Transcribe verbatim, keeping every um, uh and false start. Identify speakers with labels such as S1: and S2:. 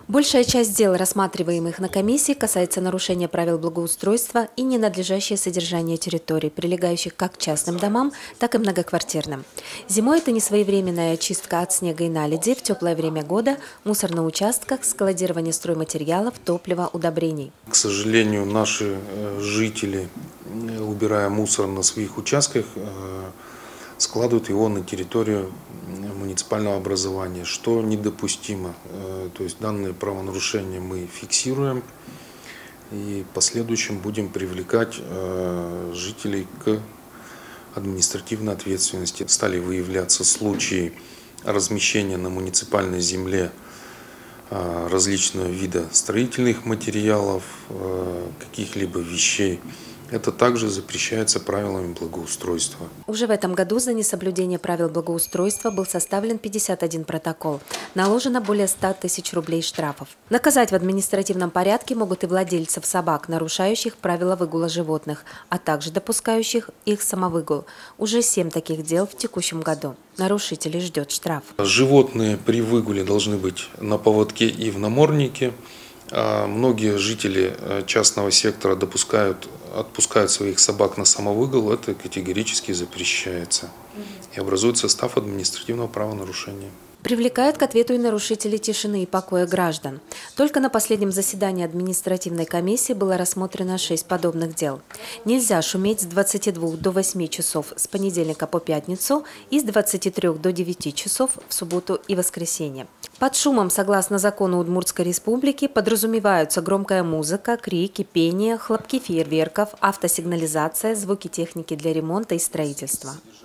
S1: Большая часть дел, рассматриваемых на комиссии, касается нарушения правил благоустройства и ненадлежащее содержание территорий, прилегающих как к частным домам, так и многоквартирным. Зимой это несвоевременная очистка от снега и наледи, в теплое время года мусор на участках, складирование стройматериалов, топлива, удобрений.
S2: К сожалению, наши жители, убирая мусор на своих участках, складывают его на территорию муниципального образования, что недопустимо. То есть данные правонарушения мы фиксируем и в последующем будем привлекать жителей к административной ответственности. Стали выявляться случаи размещения на муниципальной земле различного вида строительных материалов, каких-либо вещей. Это также запрещается правилами благоустройства.
S1: Уже в этом году за несоблюдение правил благоустройства был составлен пятьдесят один протокол. Наложено более ста тысяч рублей штрафов. Наказать в административном порядке могут и владельцев собак, нарушающих правила выгула животных, а также допускающих их самовыгул. Уже семь таких дел в текущем году. Нарушителей ждет штраф.
S2: Животные при выгуле должны быть на поводке и в наморднике. Многие жители частного сектора допускают, отпускают своих собак на самовыгул. Это категорически запрещается. И образует состав административного правонарушения.
S1: Привлекают к ответу и нарушители тишины и покоя граждан. Только на последнем заседании административной комиссии было рассмотрено шесть подобных дел. Нельзя шуметь с двадцати двух до восьми часов с понедельника по пятницу и с двадцати трёх до девяти часов в субботу и воскресенье. Под шумом, согласно закону Удмуртской республики, подразумеваются громкая музыка, крики, пение, хлопки фейерверков, автосигнализация, звуки техники для ремонта и строительства.